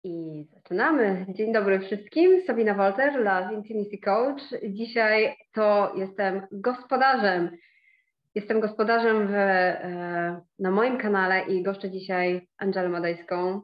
I zaczynamy. Dzień dobry wszystkim. Sabina Wolter, Love Intimacy Coach. Dzisiaj to jestem gospodarzem. Jestem gospodarzem na moim kanale i goszczę dzisiaj Angelę Madejską.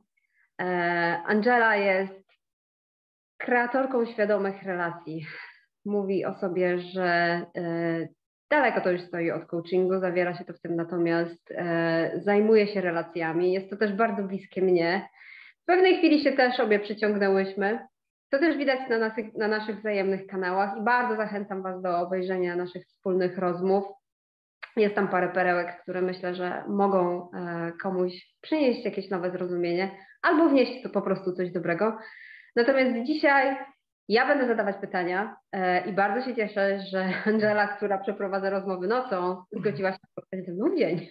Angela jest kreatorką świadomych relacji. Mówi o sobie, że daleko to już stoi od coachingu, zawiera się to w tym, natomiast zajmuje się relacjami. Jest to też bardzo bliskie mnie. W pewnej chwili się też obie przyciągnęłyśmy. To też widać na naszych wzajemnych kanałach i bardzo zachęcam Was do obejrzenia naszych wspólnych rozmów. Jest tam parę perełek, które myślę, że mogą komuś przynieść jakieś nowe zrozumienie albo wnieść to po prostu coś dobrego. Natomiast dzisiaj ja będę zadawać pytania i bardzo się cieszę, że Angela, która przeprowadza rozmowy nocą, zgodziła się spotkać ze mną w dzień.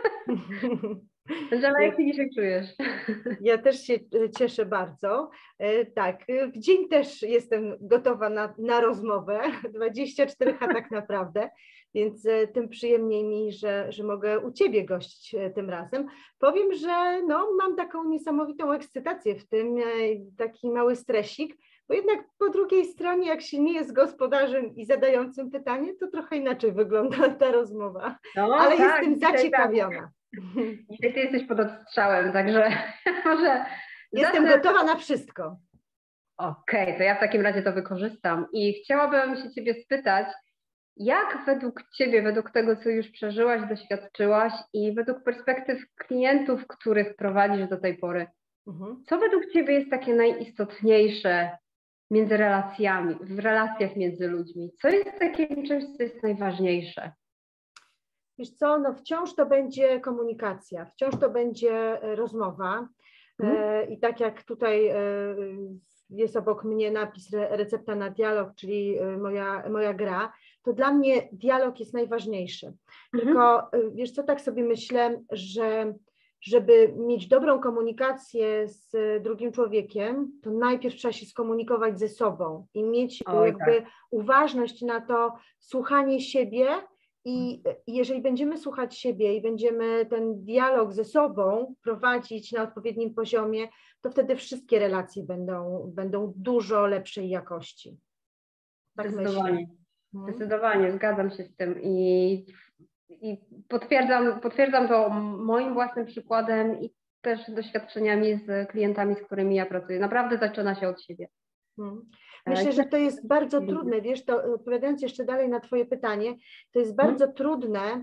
Angela, jak Ty dzisiaj czujesz? Ja też się cieszę bardzo. Tak, w dzień też jestem gotowa na rozmowę, 24H tak naprawdę, więc tym przyjemniej mi, że mogę u Ciebie gościć tym razem. Powiem, że mam taką niesamowitą ekscytację w tym, taki mały stresik, bo jednak po drugiej stronie, jak się nie jest gospodarzem i zadającym pytanie, to trochę inaczej wygląda ta rozmowa, ale tak, jestem zaciekawiona. Tak. Dzisiaj Ty jesteś pod odstrzałem, także może... Jestem gotowa na wszystko. Okej, to ja w takim razie to wykorzystam i chciałabym się Ciebie spytać, jak według Ciebie, według tego, co już przeżyłaś, doświadczyłaś i według perspektyw klientów, których prowadzisz do tej pory, co według Ciebie jest takie najistotniejsze między relacjami, w relacjach między ludźmi? Co jest takim czymś, co jest najważniejsze? Wiesz co, wciąż to będzie komunikacja, wciąż to będzie rozmowa i tak jak tutaj jest obok mnie napis recepta na dialog, czyli moja gra, to dla mnie dialog jest najważniejszy. Tylko wiesz co, tak sobie myślę, że żeby mieć dobrą komunikację z drugim człowiekiem, to najpierw trzeba się skomunikować ze sobą i mieć uważność na to słuchanie siebie. I jeżeli będziemy słuchać siebie i będziemy ten dialog ze sobą prowadzić na odpowiednim poziomie, to wtedy wszystkie relacje będą dużo lepszej jakości. Tak Zdecydowanie. myślę. Zdecydowanie, zgadzam się z tym i potwierdzam to moim własnym przykładem i też doświadczeniami z klientami, z którymi ja pracuję. Naprawdę zaczyna się od siebie. Myślę, że to jest bardzo trudne, wiesz, to odpowiadając jeszcze dalej na Twoje pytanie, to jest bardzo trudne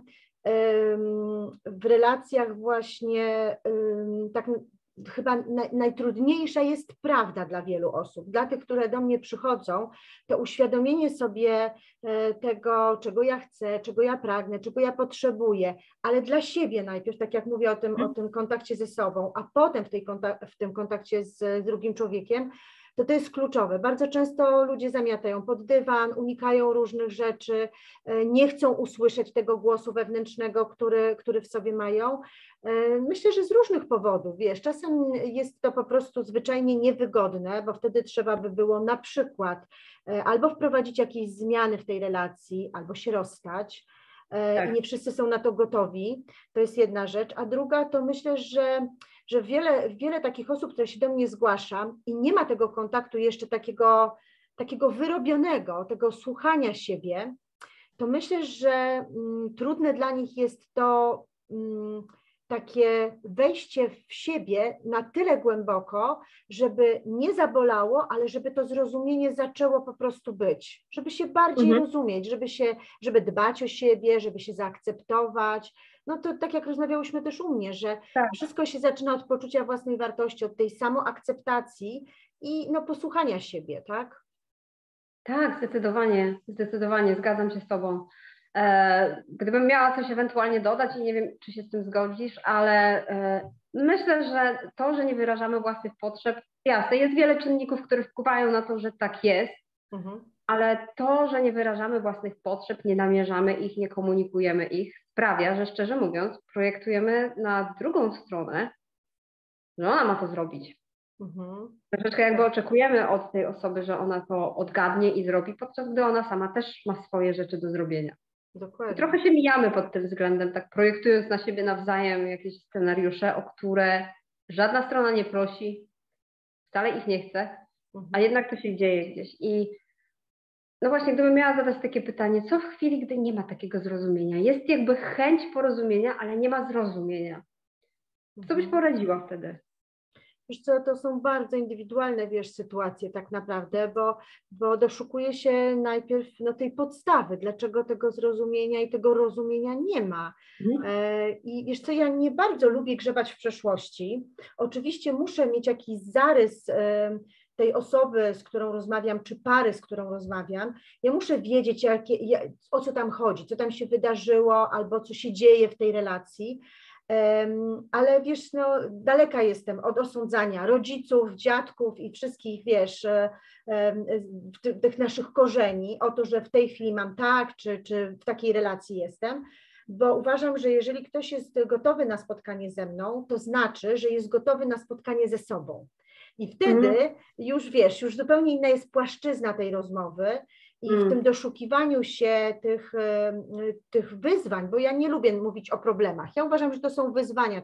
w relacjach właśnie, tak chyba najtrudniejsza jest prawda dla wielu osób. Dla tych, które do mnie przychodzą, to uświadomienie sobie tego, czego ja chcę, czego ja pragnę, czego ja potrzebuję, ale dla siebie najpierw, tak jak mówię o tym kontakcie ze sobą, a potem w tym kontakcie z drugim człowiekiem, to jest kluczowe. Bardzo często ludzie zamiatają pod dywan, unikają różnych rzeczy, nie chcą usłyszeć tego głosu wewnętrznego, który w sobie mają. Myślę, że z różnych powodów, wiesz, czasem jest to po prostu zwyczajnie niewygodne, bo wtedy trzeba by było na przykład albo wprowadzić jakieś zmiany w tej relacji, albo się rozstać. I nie wszyscy są na to gotowi. To jest jedna rzecz. A druga to myślę, że wiele takich osób, które się do mnie zgłasza i nie ma tego kontaktu jeszcze takiego wyrobionego, tego słuchania siebie, to myślę, że trudne dla nich jest to takie wejście w siebie na tyle głęboko, żeby nie zabolało, ale żeby to zrozumienie zaczęło po prostu być, żeby się bardziej rozumieć, żeby dbać o siebie, żeby się zaakceptować. No to tak jak rozmawiałyśmy też u mnie, że wszystko się zaczyna od poczucia własnej wartości, od tej samoakceptacji i posłuchania siebie, tak? Tak, zdecydowanie, zgadzam się z Tobą. Gdybym miała coś ewentualnie dodać i nie wiem, czy się z tym zgodzisz, ale myślę, że to, że nie wyrażamy własnych potrzeb, jasne, jest wiele czynników, które wpływają na to, że tak jest, ale to, że nie wyrażamy własnych potrzeb, nie namierzamy ich, nie komunikujemy ich, sprawia, że szczerze mówiąc, projektujemy na drugą stronę, że ona ma to zrobić. Troszeczkę jakby oczekujemy od tej osoby, że ona to odgadnie i zrobi, podczas gdy ona sama też ma swoje rzeczy do zrobienia. Dokładnie. I trochę się mijamy pod tym względem, tak projektując na siebie nawzajem jakieś scenariusze, o które żadna strona nie prosi. wcale ich nie chcę, a jednak to się dzieje gdzieś. I no właśnie, gdybym miała zadać takie pytanie, co w chwili, gdy nie ma takiego zrozumienia? Jest jakby chęć porozumienia, ale nie ma zrozumienia. Co byś poradziła wtedy? Wiesz co, to są bardzo indywidualne, wiesz, sytuacje tak naprawdę, bo doszukuje się najpierw tej podstawy, dlaczego tego zrozumienia i tego rozumienia nie ma. I wiesz co, ja nie bardzo lubię grzebać w przeszłości. Oczywiście muszę mieć jakiś zarys tej osoby, z którą rozmawiam, czy pary, z którą rozmawiam. Ja muszę wiedzieć, o co tam chodzi, co tam się wydarzyło, albo co się dzieje w tej relacji. Ale wiesz, no, daleka jestem od osądzania rodziców, dziadków i wszystkich, wiesz, tych naszych korzeni, o to, że w tej chwili mam tak, czy w takiej relacji jestem, bo uważam, że jeżeli ktoś jest gotowy na spotkanie ze mną, to znaczy, że jest gotowy na spotkanie ze sobą. I wtedy już wiesz, już zupełnie inna jest płaszczyzna tej rozmowy i w tym doszukiwaniu się tych wyzwań, bo ja nie lubię mówić o problemach. Ja uważam, że to są wyzwania,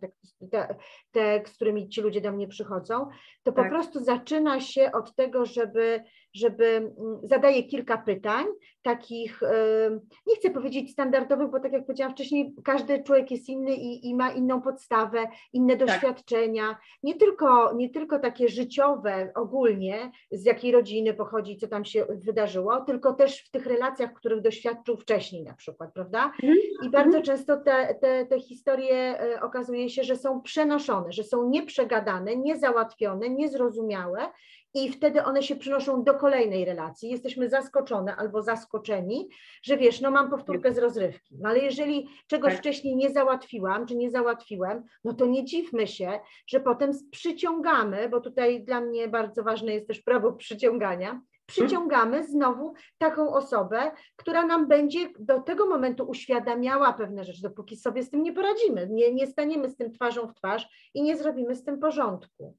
te z którymi ci ludzie do mnie przychodzą, to po prostu zaczyna się od tego, żeby zadaję kilka pytań, takich, nie chcę powiedzieć standardowych, bo tak jak powiedziałam wcześniej, każdy człowiek jest inny i ma inną podstawę, inne doświadczenia, nie tylko takie życiowe ogólnie, z jakiej rodziny pochodzi, co tam się wydarzyło, tylko też w tych relacjach, których doświadczył wcześniej na przykład, prawda? I bardzo często te historie okazuje się, że są przenoszone, że są nieprzegadane, niezałatwione, niezrozumiałe, i wtedy one się przenoszą do kolejnej relacji. Jesteśmy zaskoczone albo zaskoczeni, że wiesz, no mam powtórkę z rozrywki. No ale jeżeli czegoś wcześniej nie załatwiłam, czy nie załatwiłem, no to nie dziwmy się, że potem przyciągamy, bo tutaj dla mnie bardzo ważne jest też prawo przyciągania, przyciągamy znowu taką osobę, która nam będzie do tego momentu uświadamiała pewne rzeczy, dopóki sobie z tym nie poradzimy, nie staniemy z tym twarzą w twarz i nie zrobimy z tym porządku.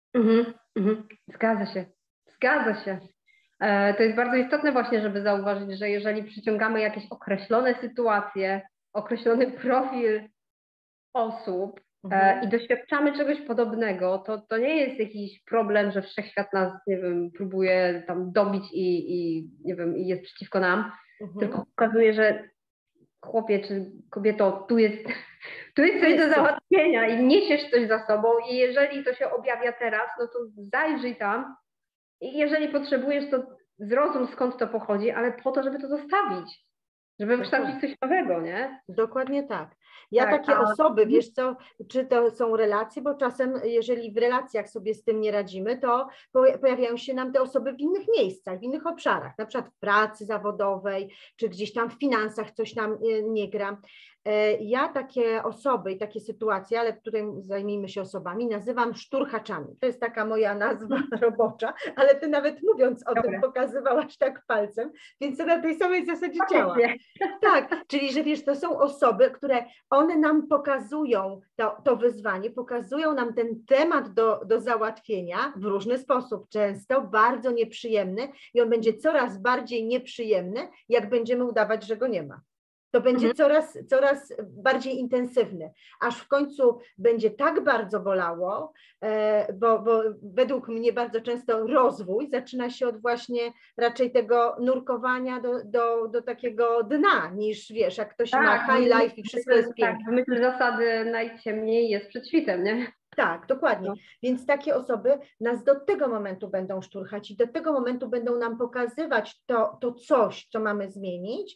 Zgadza się, zgadza się. To jest bardzo istotne właśnie, żeby zauważyć, że jeżeli przyciągamy jakieś określone sytuacje, określony profil osób i doświadczamy czegoś podobnego, to nie jest jakiś problem, że wszechświat nas, nie wiem, próbuje tam dobić i nie wiem, i jest przeciwko nam, tylko pokazuje, że chłopie czy kobieto, tu jest coś do załatwienia i niesiesz coś za sobą i jeżeli to się objawia teraz, no to zajrzyj tam i jeżeli potrzebujesz, to zrozum, skąd to pochodzi, ale po to, żeby to zostawić, żeby kształcić coś nowego, nie? Dokładnie tak. Ja takie osoby, wiesz co, czy to są relacje, bo czasem jeżeli w relacjach sobie z tym nie radzimy, to pojawiają się nam te osoby w innych miejscach, w innych obszarach, na przykład w pracy zawodowej, czy gdzieś tam w finansach coś nam nie gra. Ja takie osoby i takie sytuacje, ale tutaj zajmijmy się osobami, nazywam szturchaczami. To jest taka moja nazwa robocza, ale ty nawet mówiąc o tym pokazywałaś tak palcem, więc to na tej samej zasadzie działa. Tak, czyli że wiesz, to są osoby, które one nam pokazują to wyzwanie, pokazują nam ten temat do załatwienia w różny sposób, często bardzo nieprzyjemny i on będzie coraz bardziej nieprzyjemny, jak będziemy udawać, że go nie ma. To będzie coraz bardziej intensywny, aż w końcu będzie tak bardzo bolało, bo według mnie bardzo często rozwój zaczyna się od właśnie raczej tego nurkowania do takiego dna, niż wiesz, jak ktoś ma high life i wszystko jest piękne. Tak, w myśl zasady najciemniej jest przed świtem, nie? Tak, dokładnie. Więc takie osoby nas do tego momentu będą szturchać i do tego momentu będą nam pokazywać to coś, co mamy zmienić,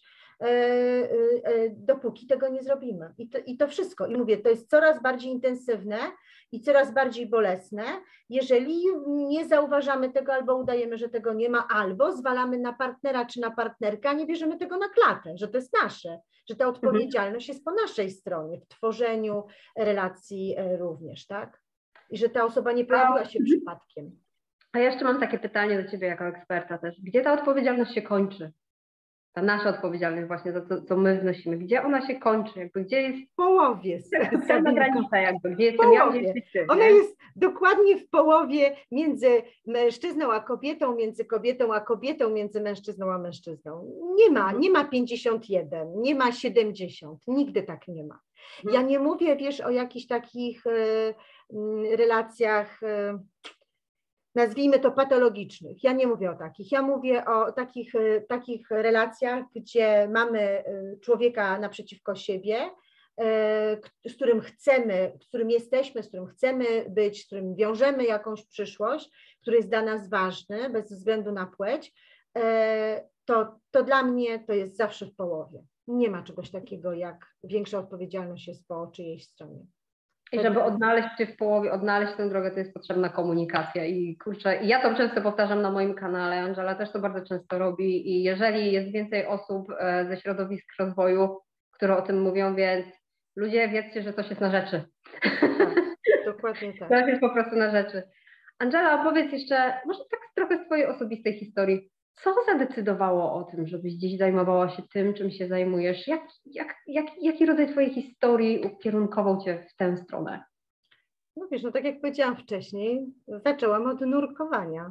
dopóki tego nie zrobimy. I to wszystko. I mówię, to jest coraz bardziej intensywne i coraz bardziej bolesne, jeżeli nie zauważamy tego albo udajemy, że tego nie ma, albo zwalamy na partnera czy na partnerkę, a nie bierzemy tego na klatę, że to jest nasze, że ta odpowiedzialność jest po naszej stronie, w tworzeniu relacji również, tak? I że ta osoba nie pojawiła się przypadkiem. A jeszcze mam takie pytanie do ciebie jako eksperta też. Gdzie ta odpowiedzialność się kończy? Ta nasza odpowiedzialność właśnie za to, co my wnosimy. Gdzie ona się kończy? Jakby gdzie jest w połowie. Sama granica jakby, gdzie jestem ja, gdzie jesteś ty. Ona jest dokładnie w połowie między mężczyzną a kobietą, między kobietą a kobietą, między mężczyzną a mężczyzną. Nie ma 51, nie ma 70, nigdy tak nie ma. Ja nie mówię, wiesz, o jakichś takich relacjach, nazwijmy to patologicznych. Ja nie mówię o takich. Ja mówię o takich relacjach, gdzie mamy człowieka naprzeciwko siebie, z którym chcemy, z którym jesteśmy, z którym chcemy być, z którym wiążemy jakąś przyszłość, który jest dla nas ważny, bez względu na płeć, to dla mnie to jest zawsze w połowie. Nie ma czegoś takiego jak większa odpowiedzialność jest po czyjejś stronie. I żeby odnaleźć się w połowie, odnaleźć tę drogę, to jest potrzebna komunikacja. I kurczę, ja to często powtarzam na moim kanale, Angela też to bardzo często robi. I jeżeli jest więcej osób ze środowisk rozwoju, które o tym mówią, więc ludzie, wiedzcie, że coś jest na rzeczy. Tak, dokładnie tak. To jest po prostu na rzeczy. Angela, opowiedz jeszcze, może tak trochę z twojej osobistej historii. Co zadecydowało o tym, żebyś dziś zajmowała się tym, czym się zajmujesz? Jaki rodzaj twojej historii ukierunkował cię w tę stronę? No wiesz, no tak jak powiedziałam wcześniej, zaczęłam od nurkowania.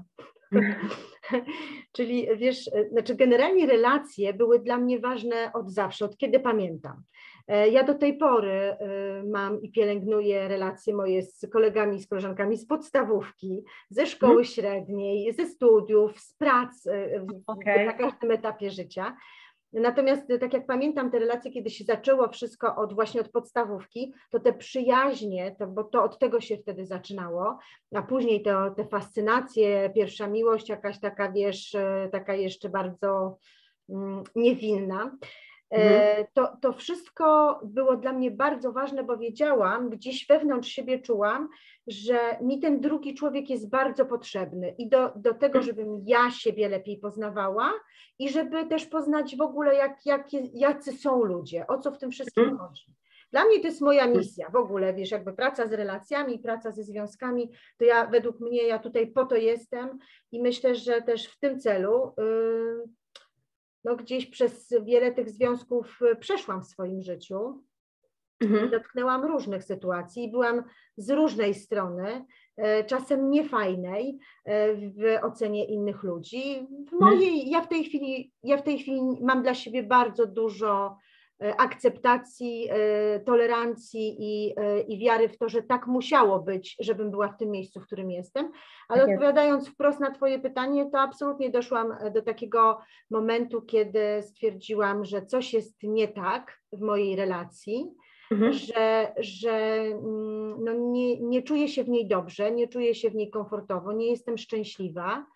Czyli wiesz, znaczy generalnie relacje były dla mnie ważne od zawsze, od kiedy pamiętam. Ja do tej pory mam i pielęgnuję relacje moje z kolegami, z koleżankami z podstawówki, ze szkoły średniej, ze studiów, z prac na każdym etapie życia. Natomiast tak jak pamiętam te relacje, kiedy się zaczęło wszystko właśnie od podstawówki, to te przyjaźnie, bo to od tego się wtedy zaczynało, a później te fascynacje, pierwsza miłość jakaś taka, wiesz, taka jeszcze bardzo niewinna. To wszystko było dla mnie bardzo ważne, bo wiedziałam, gdzieś wewnątrz siebie czułam, że mi ten drugi człowiek jest bardzo potrzebny i do tego, żebym ja siebie lepiej poznawała i żeby też poznać w ogóle, jacy są ludzie, o co w tym wszystkim chodzi. Dla mnie to jest moja misja w ogóle, wiesz, jakby praca z relacjami, praca ze związkami, to według mnie ja tutaj po to jestem i myślę, że też w tym celu no gdzieś przez wiele tych związków przeszłam w swoim życiu. Dotknęłam różnych sytuacji i byłam z różnej strony, czasem niefajnej w ocenie innych ludzi. Ja w tej chwili mam dla siebie bardzo dużo akceptacji, tolerancji i wiary w to, że tak musiało być, żebym była w tym miejscu, w którym jestem. Ale odpowiadając wprost na twoje pytanie, to absolutnie doszłam do takiego momentu, kiedy stwierdziłam, że coś jest nie tak w mojej relacji, że no nie czuję się w niej dobrze, nie czuję się w niej komfortowo, nie jestem szczęśliwa.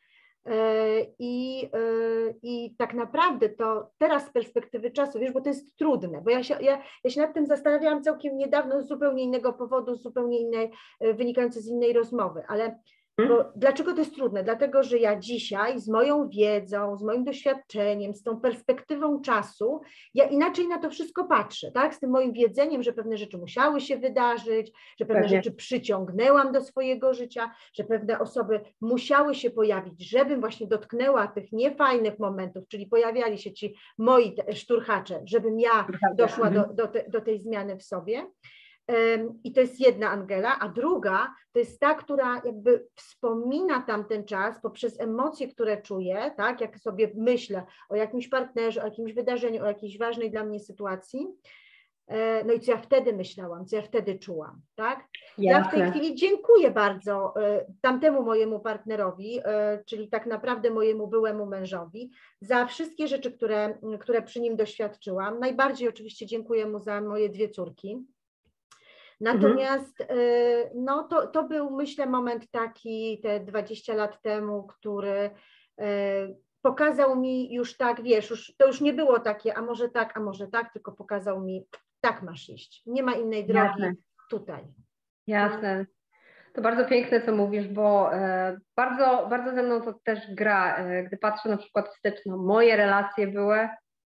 I tak naprawdę to teraz z perspektywy czasu, wiesz, bo to jest trudne, bo ja się nad tym zastanawiałam całkiem niedawno z zupełnie innego powodu, zupełnie innej, wynikające z innej rozmowy, ale bo dlaczego to jest trudne? Dlatego, że ja dzisiaj z moją wiedzą, z moim doświadczeniem, z tą perspektywą czasu, ja inaczej na to wszystko patrzę, tak? Z tym moim wiedzeniem, że pewne rzeczy musiały się wydarzyć, że pewne rzeczy przyciągnęłam do swojego życia, że pewne osoby musiały się pojawić, żebym właśnie dotknęła tych niefajnych momentów, czyli pojawiali się ci moi szturchacze, żebym ja doszła do tej zmiany w sobie. I to jest jedna Angela, a druga to jest ta, która jakby wspomina tamten czas poprzez emocje, które czuję, tak, jak sobie myślę o jakimś partnerze, o jakimś wydarzeniu, o jakiejś ważnej dla mnie sytuacji, no i co ja wtedy myślałam, co ja wtedy czułam, tak? Ja w tej chwili dziękuję bardzo tamtemu mojemu partnerowi, czyli tak naprawdę mojemu byłemu mężowi, za wszystkie rzeczy, które przy nim doświadczyłam. Najbardziej oczywiście dziękuję mu za moje 2 córki. Natomiast no, to był, myślę, moment taki te 20 lat temu, który pokazał mi już tak, wiesz, to już nie było takie, a może tak, tylko pokazał mi, tak masz iść. Nie ma innej drogi tutaj. Jasne. To bardzo piękne, co mówisz, bo bardzo, bardzo ze mną to też gra. Gdy patrzę na przykład wstecz, no moje relacje były,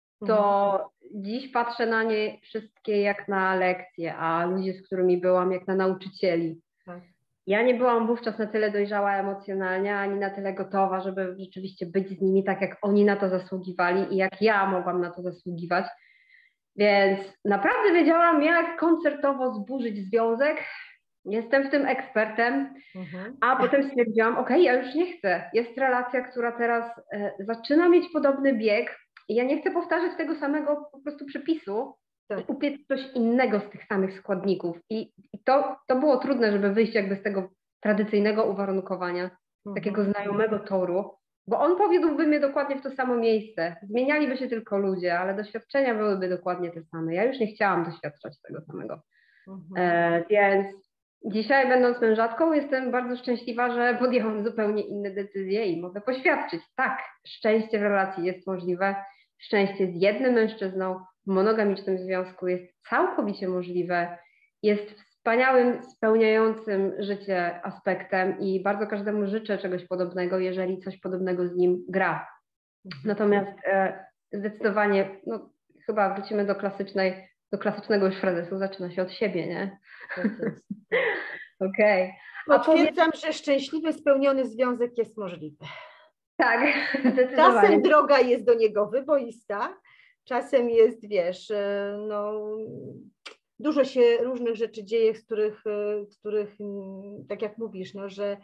to dziś patrzę na nie wszystkie jak na lekcje, a ludzie, z którymi byłam, jak na nauczycieli. Ja nie byłam wówczas na tyle dojrzała emocjonalnie, ani na tyle gotowa, żeby rzeczywiście być z nimi tak, jak oni na to zasługiwali i jak ja mogłam na to zasługiwać. Więc naprawdę wiedziałam, jak koncertowo zburzyć związek. Jestem w tym ekspertem, a potem stwierdziłam, ja już nie chcę. Jest relacja, która teraz zaczyna mieć podobny bieg i ja nie chcę powtarzać tego samego po prostu przepisu i upiec coś innego z tych samych składników. I to było trudne, żeby wyjść jakby z tego tradycyjnego uwarunkowania. takiego znajomego toru, bo on powiódłby mnie dokładnie w to samo miejsce. Zmienialiby się tylko ludzie, ale doświadczenia byłyby dokładnie te same. Ja już nie chciałam doświadczać tego samego. Więc dzisiaj, będąc mężatką, jestem bardzo szczęśliwa, że podjęłam zupełnie inne decyzje i mogę poświadczyć. Tak, szczęście w relacji jest możliwe. Szczęście z jednym mężczyzną w monogamicznym związku jest całkowicie możliwe. Jest wspaniałym, spełniającym życie aspektem i bardzo każdemu życzę czegoś podobnego, jeżeli coś podobnego z nim gra. Natomiast zdecydowanie, no, chyba wrócimy do klasycznego już frazesu, zaczyna się od siebie, nie? Tak jest. Okej. Potwierdzam, że szczęśliwy, spełniony związek jest możliwy. Tak, zdecydowanie. Czasem droga jest do niego wyboista, czasem jest, wiesz, no, dużo się różnych rzeczy dzieje, z których tak jak mówisz, no, że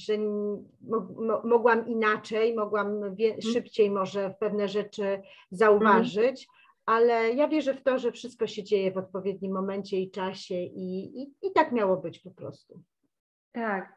mogłam inaczej, mogłam szybciej może pewne rzeczy zauważyć, ale ja wierzę w to, że wszystko się dzieje w odpowiednim momencie i czasie i tak miało być po prostu. Tak.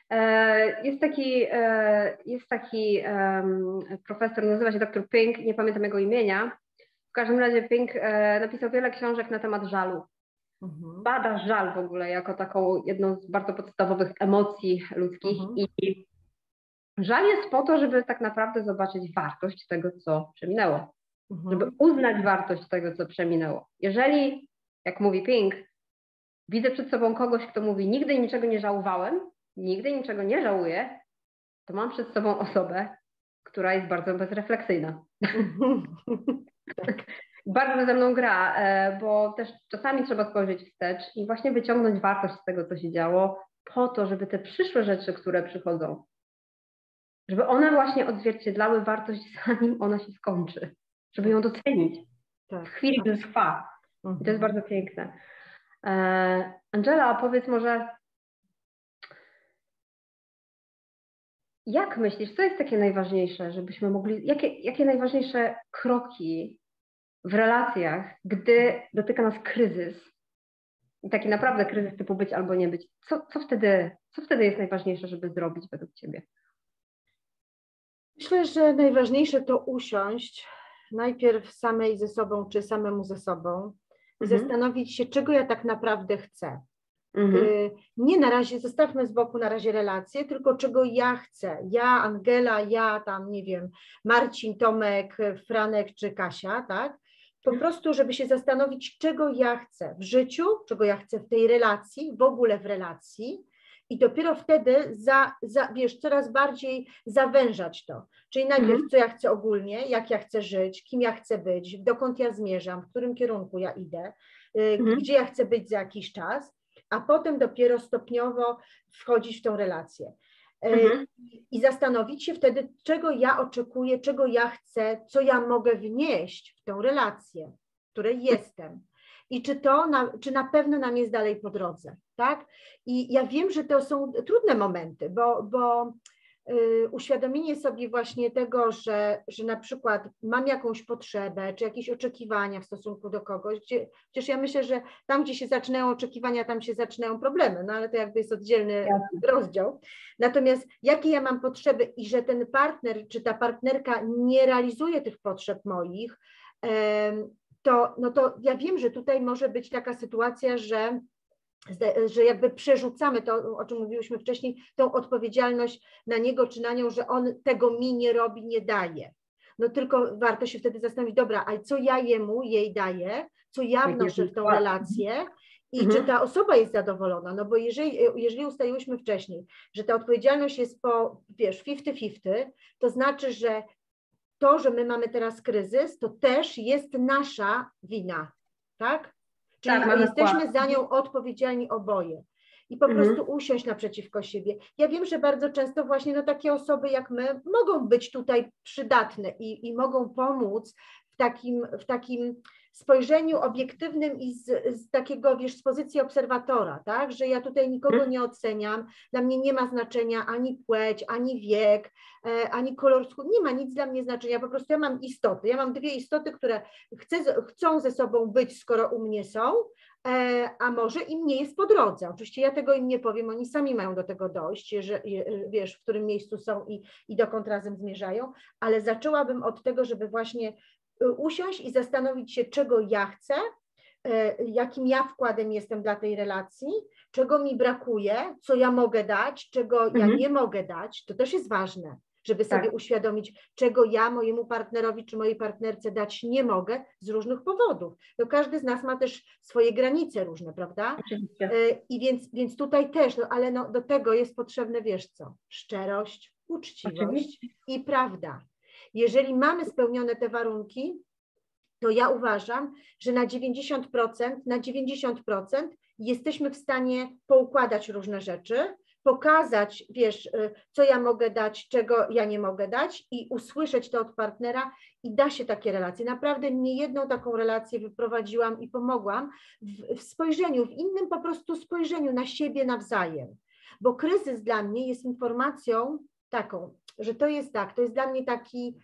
Jest taki profesor, nazywa się dr Pink, nie pamiętam jego imienia. W każdym razie Pink napisał wiele książek na temat żalu. Bada żal w ogóle jako taką jedną z bardzo podstawowych emocji ludzkich i żal jest po to, żeby tak naprawdę zobaczyć wartość tego, co przeminęło. Żeby uznać wartość tego, co przeminęło. Jeżeli, jak mówi Pink, widzę przed sobą kogoś, kto mówi nigdy niczego nie żałowałem, nigdy niczego nie żałuję, to mam przed sobą osobę, która jest bardzo bezrefleksyjna. Bardzo ze mną gra, bo też czasami trzeba spojrzeć wstecz i właśnie wyciągnąć wartość z tego, co się działo, po to, żeby te przyszłe rzeczy, które przychodzą, żeby one właśnie odzwierciedlały wartość, zanim ona się skończy, żeby ją docenić w chwili, gdy trwa. I to jest bardzo piękne. Angela, powiedz może, jak myślisz, co jest takie najważniejsze, żebyśmy mogli, jakie najważniejsze kroki w relacjach, gdy dotyka nas kryzys, i taki naprawdę kryzys typu być albo nie być, co wtedy jest najważniejsze, żeby zrobić według Ciebie? Myślę, że najważniejsze to usiąść najpierw samej ze sobą, czy samemu ze sobą i zastanowić się, czego ja tak naprawdę chcę. Nie na razie, zostawmy z boku na razie relacje, tylko czego ja chcę. Ja, Angela, ja tam, nie wiem, Marcin, Tomek, Franek czy Kasia, tak? Po prostu, żeby się zastanowić, czego ja chcę w życiu, czego ja chcę w tej relacji, w ogóle w relacji i dopiero wtedy, wiesz, coraz bardziej zawężać to. Czyli najpierw, co ja chcę ogólnie, jak ja chcę żyć, kim ja chcę być, dokąd ja zmierzam, w którym kierunku ja idę, gdzie ja chcę być za jakiś czas, a potem dopiero stopniowo wchodzić w tą relację. I zastanowić się wtedy, czego ja oczekuję, czego ja chcę, co ja mogę wnieść w tę relację, w której jestem. I czy na pewno nam jest dalej po drodze, tak? I ja wiem, że to są trudne momenty, bo uświadomienie sobie właśnie tego, że na przykład mam jakąś potrzebę, czy jakieś oczekiwania w stosunku do kogoś, przecież ja myślę, że tam, gdzie się zaczynają oczekiwania, tam się zaczynają problemy, no ale to jakby jest oddzielny rozdział. Natomiast jakie ja mam potrzeby i że ten partner, czy ta partnerka nie realizuje tych potrzeb moich, to ja wiem, że tutaj może być taka sytuacja, że jakby przerzucamy to, o czym mówiłyśmy wcześniej, tą odpowiedzialność na niego czy na nią, że on tego mi nie robi, nie daje. No tylko warto się wtedy zastanowić, dobra, a co ja jej daję, co ja wnoszę w tą relację i czy ta osoba jest zadowolona, no bo jeżeli ustaliłyśmy wcześniej, że ta odpowiedzialność jest wiesz, 50-50, to znaczy, że to, że my mamy teraz kryzys, to też jest nasza wina, tak? Czyli jesteśmy za nią odpowiedzialni oboje. I po prostu usiąść naprzeciwko siebie. Ja wiem, że bardzo często właśnie takie osoby jak my mogą być tutaj przydatne i mogą pomóc w takim spojrzeniu obiektywnym i z takiego, wiesz, z pozycji obserwatora, tak, że ja tutaj nikogo nie oceniam, dla mnie nie ma znaczenia ani płeć, ani wiek, ani kolor skóry, nie ma nic dla mnie znaczenia, po prostu ja mam istoty, ja mam dwie istoty, które chcą ze sobą być, skoro u mnie są, a może im nie jest po drodze. Oczywiście ja tego im nie powiem, oni sami mają do tego dojść, że wiesz, w którym miejscu są i dokąd razem zmierzają, ale zaczęłabym od tego, żeby właśnie usiąść i zastanowić się, czego ja chcę, jakim ja wkładem jestem dla tej relacji, czego mi brakuje, co ja mogę dać, czego ja nie mogę dać, to też jest ważne, żeby sobie uświadomić, czego ja mojemu partnerowi czy mojej partnerce dać nie mogę z różnych powodów. No każdy z nas ma też swoje granice różne, prawda? Oczywiście. I więc tutaj też, no, ale no, do tego jest potrzebne, wiesz co, szczerość, uczciwość i prawda. Jeżeli mamy spełnione te warunki, to ja uważam, że na 90% jesteśmy w stanie poukładać różne rzeczy, pokazać, wiesz, co ja mogę dać, czego ja nie mogę dać i usłyszeć to od partnera i da się takie relacje. Naprawdę niejedną taką relację wyprowadziłam i pomogłam w spojrzeniu, w innym po prostu spojrzeniu na siebie nawzajem, bo kryzys dla mnie jest informacją taką, że to jest tak, to jest dla mnie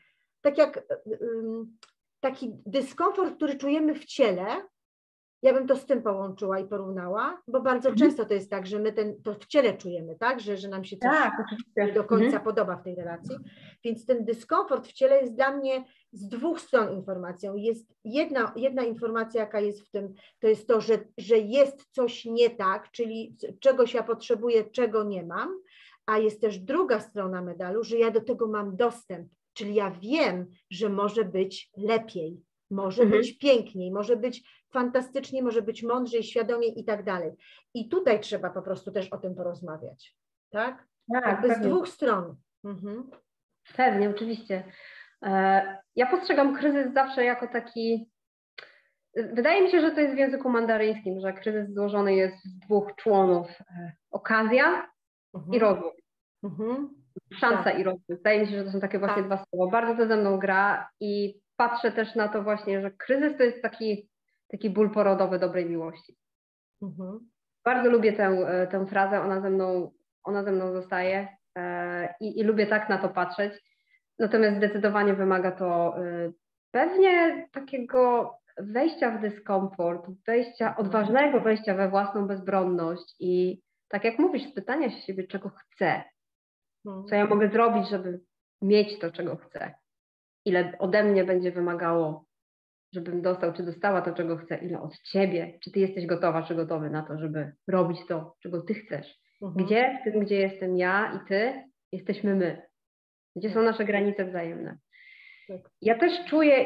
taki dyskomfort, który czujemy w ciele. Ja bym to z tym połączyła i porównała, bo bardzo często to jest tak, że my to w ciele czujemy, tak, że nam się coś nie do końca podoba w tej relacji, więc ten dyskomfort w ciele jest dla mnie z dwóch stron informacją. Jest jedna informacja, jaka jest w tym, to jest to, że jest coś nie tak, czyli czegoś ja potrzebuję, czego nie mam, a jest też druga strona medalu, że ja do tego mam dostęp, czyli ja wiem, że może być lepiej, może być piękniej, może być fantastycznie, może być mądrzej, świadomiej i tak dalej. I tutaj trzeba po prostu też o tym porozmawiać, tak? Jakby z dwóch stron. Pewnie, oczywiście. Ja postrzegam kryzys zawsze jako taki, wydaje mi się, że to jest w języku mandaryńskim, że kryzys złożony jest z dwóch członów. Okazja i rozwój. Szansa i rozwój. Wydaje mi się, że to są takie właśnie dwa słowa. Bardzo to ze mną gra i patrzę też na to właśnie, że kryzys to jest taki ból porodowy dobrej miłości. Bardzo lubię tę frazę, ona ze mną zostaje i lubię tak na to patrzeć. Natomiast zdecydowanie wymaga to pewnie takiego wejścia w dyskomfort, odważnego wejścia we własną bezbronność i tak jak mówisz, spytania się siebie, czego chcę, co ja mogę zrobić, żeby mieć to, czego chcę, ile ode mnie będzie wymagało, żebym dostał czy dostała to, czego chcę, ile od ciebie, czy ty jesteś gotowa, czy gotowy na to, żeby robić to, czego ty chcesz. Gdzie w tym, gdzie jestem ja i ty, jesteśmy my. Gdzie są nasze granice wzajemne. Ja też czuję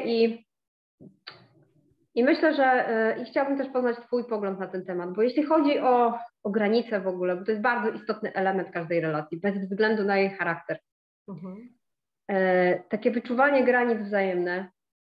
i myślę, że i chciałabym też poznać twój pogląd na ten temat, bo jeśli chodzi o granice w ogóle, bo to jest bardzo istotny element każdej relacji, bez względu na jej charakter. Takie wyczuwanie granic wzajemne.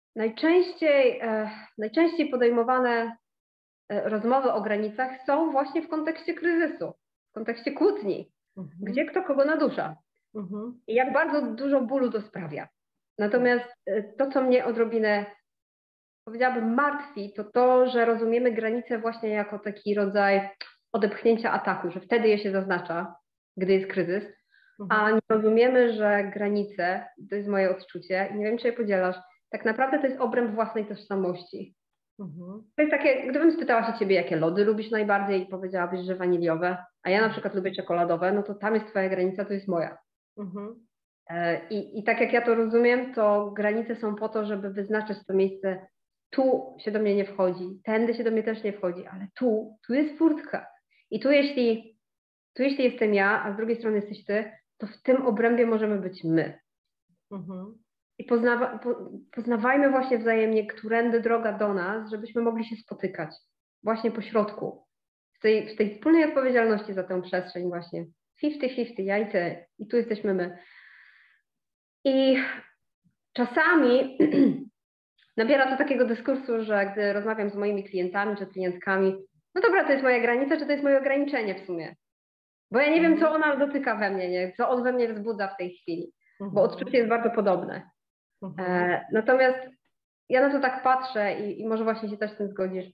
Najczęściej podejmowane rozmowy o granicach są właśnie w kontekście kryzysu, w kontekście kłótni, gdzie kto kogo nadusza i jak bardzo dużo bólu to sprawia. Natomiast to, co mnie odrobinę, powiedziałabym, martwi, to, że rozumiemy granice właśnie jako taki rodzaj odepchnięcia ataku, że wtedy je się zaznacza, gdy jest kryzys, a nie rozumiemy, że granice, to jest moje odczucie i nie wiem, czy je podzielasz, tak naprawdę to jest obręb własnej tożsamości. To jest takie, gdybym spytała się ciebie, jakie lody lubisz najbardziej i powiedziałabyś, że waniliowe, a ja na przykład lubię czekoladowe, no to tam jest twoja granica, to jest moja. I tak jak ja to rozumiem, to granice są po to, żeby wyznaczyć to miejsce, tu się do mnie nie wchodzi, tędy się do mnie też nie wchodzi, ale tu jest furtka. I tu jeśli jestem ja, a z drugiej strony jesteś ty, to w tym obrębie możemy być my. I poznawajmy właśnie wzajemnie, którędy droga do nas, żebyśmy mogli się spotykać właśnie po środku. W tej wspólnej odpowiedzialności za tę przestrzeń właśnie. 50-50, ja i ty. I tu jesteśmy my. I czasami nabiera to takiego dyskursu, że gdy rozmawiam z moimi klientami czy klientkami, no dobra, to jest moja granica, czy to jest moje ograniczenie w sumie? Bo ja nie wiem, co ona dotyka we mnie, nie? Co on we mnie wzbudza w tej chwili, bo odczucie jest bardzo podobne. Natomiast ja na to tak patrzę i może właśnie się też z tym zgodzisz,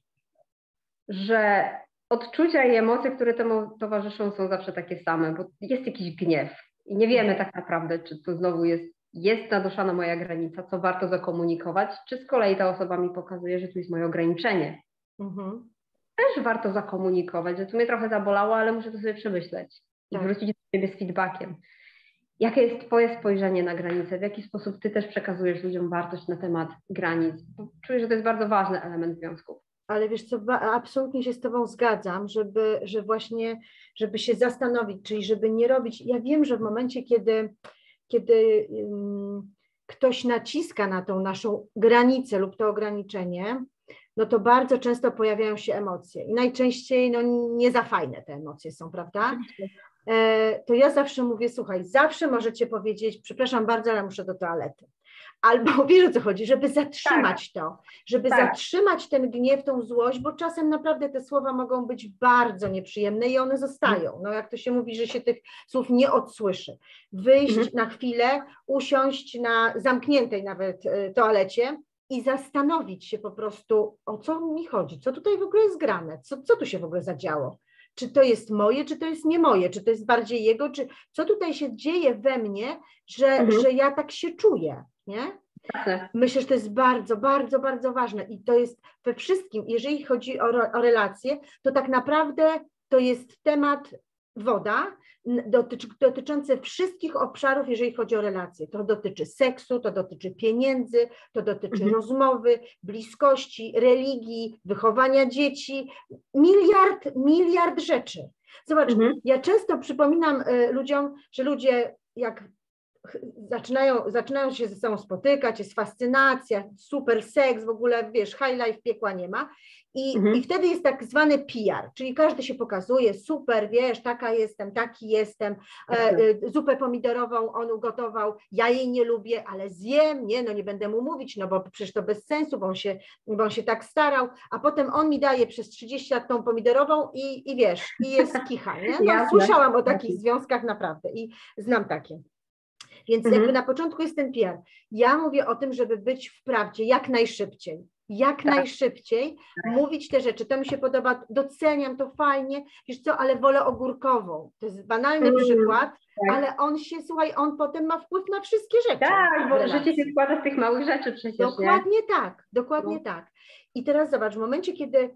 że odczucia i emocje, które temu towarzyszą, są zawsze takie same, bo jest jakiś gniew i nie wiemy tak naprawdę, czy to znowu jest naruszana moja granica, co warto zakomunikować, czy z kolei ta osoba mi pokazuje, że tu jest moje ograniczenie. Też warto zakomunikować, że to mnie trochę zabolało, ale muszę to sobie przemyśleć i wrócić do siebie z feedbackiem. Jakie jest Twoje spojrzenie na granice? W jaki sposób Ty też przekazujesz ludziom wartość na temat granic? Bo czuję, że to jest bardzo ważny element związków. Ale wiesz co, absolutnie się z Tobą zgadzam, żeby się zastanowić, czyli żeby nie robić. Ja wiem, że w momencie, kiedy ktoś naciska na tą naszą granicę lub to ograniczenie, no to bardzo często pojawiają się emocje i najczęściej no, nie za fajne te emocje są, prawda? To ja zawsze mówię, słuchaj, zawsze możecie powiedzieć, przepraszam bardzo, ale muszę do toalety. Albo wiesz, o co chodzi, żeby zatrzymać to, żeby zatrzymać ten gniew, tą złość, bo czasem naprawdę te słowa mogą być bardzo nieprzyjemne i one zostają. No jak to się mówi, że się tych słów nie odsłyszy. Wyjść na chwilę, usiąść na zamkniętej nawet toalecie i zastanowić się po prostu, o co mi chodzi, co tutaj w ogóle jest grane, co tu się w ogóle zadziało. Czy to jest moje, czy to jest nie moje, czy to jest bardziej jego, czy co tutaj się dzieje we mnie, że ja tak się czuję, nie? Myślę, że to jest bardzo, bardzo, bardzo ważne i to jest we wszystkim, jeżeli chodzi o relacje, to tak naprawdę to jest temat woda, dotyczący wszystkich obszarów, jeżeli chodzi o relacje. To dotyczy seksu, to dotyczy pieniędzy, to dotyczy rozmowy, bliskości, religii, wychowania dzieci, miliard rzeczy. Zobacz, ja często przypominam ludziom, że ludzie jak zaczynają się ze sobą spotykać, jest fascynacja, super seks, w ogóle wiesz, high life, piekła nie ma i wtedy jest tak zwany PR, czyli każdy się pokazuje, super, wiesz, taka jestem, taki jestem, zupę pomidorową on ugotował, ja jej nie lubię, ale zjem, nie, no nie będę mu mówić, no bo przecież to bez sensu, bo on się tak starał, a potem on mi daje przez 30 lat tą pomidorową i wiesz, i jest kicha, nie? No słyszałam o takich związkach naprawdę i znam takie. Więc jakby na początku jest ten PR. Ja mówię o tym, żeby być w prawdzie jak najszybciej. Najszybciej mówić te rzeczy. To mi się podoba, doceniam to fajnie, wiesz co, ale wolę ogórkową. To jest banalny przykład, ale on potem ma wpływ na wszystkie rzeczy. Tak, bo życie się składa z tych małych rzeczy przecież. Dokładnie tak. I teraz zobacz, w momencie, kiedy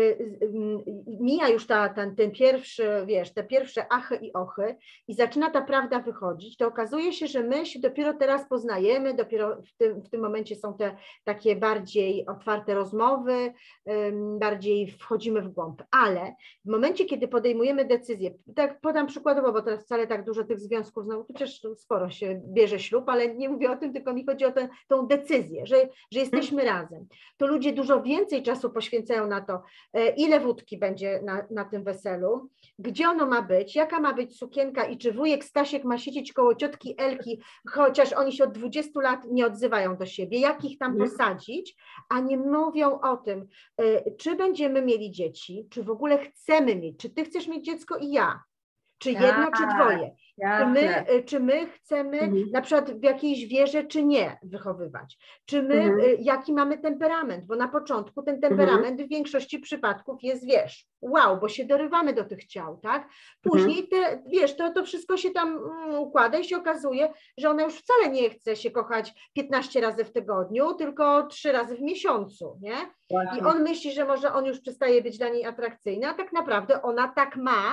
mija już ten pierwszy, wiesz, te pierwsze achy i ochy i zaczyna ta prawda wychodzić, to okazuje się, że my się dopiero teraz poznajemy, dopiero w tym momencie są te takie bardziej otwarte rozmowy, bardziej wchodzimy w głąb, ale w momencie, kiedy podejmujemy decyzję, tak podam przykładowo, bo teraz wcale tak dużo tych związków, no chociaż sporo się bierze ślub, ale nie mówię o tym, tylko mi chodzi o tą decyzję, że jesteśmy razem, to ludzie dużo więcej czasu poświęcają na to, ile wódki będzie na tym weselu, gdzie ono ma być, jaka ma być sukienka i czy wujek Stasiek ma siedzieć koło ciotki Elki, chociaż oni się od 20 lat nie odzywają do siebie, jak ich tam posadzić, a nie mówią o tym, czy będziemy mieli dzieci, czy w ogóle chcemy mieć, czy ty chcesz mieć dziecko i ja, czy jedno, czy dwoje. Czy my chcemy na przykład w jakiejś wierze, czy nie wychowywać? Czy my, jaki mamy temperament? Bo na początku ten temperament w większości przypadków jest, wiesz, wow, bo się dorywamy do tych ciał, tak? Później to wszystko się tam układa i się okazuje, że ona już wcale nie chce się kochać 15 razy w tygodniu, tylko 3 razy w miesiącu, nie? I on myśli, że może on już przestaje być dla niej atrakcyjny, a tak naprawdę ona tak ma,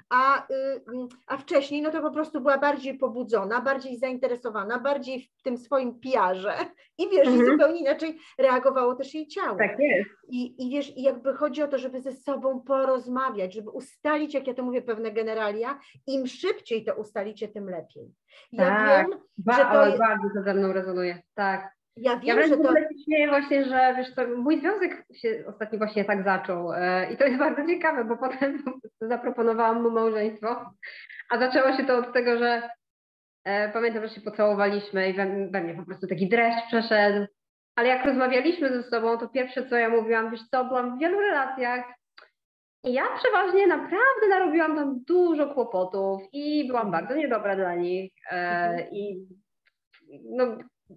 a wcześniej no to po prostu była bardziej pobudzona, bardziej zainteresowana, bardziej w tym swoim PR-ze i wiesz, i zupełnie inaczej reagowało też jej ciało. Tak jest. I wiesz, i jakby chodzi o to, żeby ze sobą porozmawiać, żeby ustalić, jak ja to mówię, pewne generalia, im szybciej to ustalicie, tym lepiej. Ja wiem, że to bardzo to ze mną rezonuje, tak. Ja wiem, że to... w ogóle się śmieję właśnie, że wiesz co, mój związek się ostatnio właśnie tak zaczął i to jest bardzo ciekawe, bo potem zaproponowałam mu małżeństwo, a zaczęło się to od tego, że pamiętam, że się pocałowaliśmy i we mnie po prostu taki dreszcz przeszedł, ale jak rozmawialiśmy ze sobą, to pierwsze co ja mówiłam, wiesz co, byłam w wielu relacjach i ja przeważnie naprawdę narobiłam tam dużo kłopotów i byłam bardzo niedobra dla nich i no